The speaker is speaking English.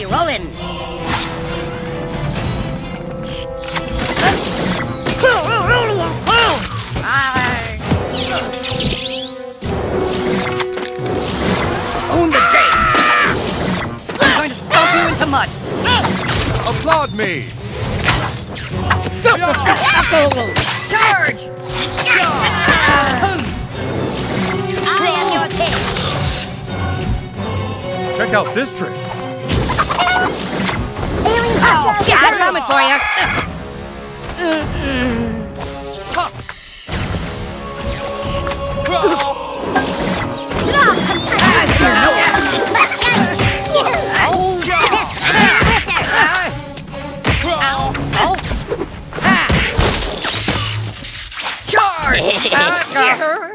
be rolling. Own the day. I'm going to stomp you into mud. Applaud me! Charge! I am your king. Check out this trick. Oh, yeah, I'm coming for you. Charge!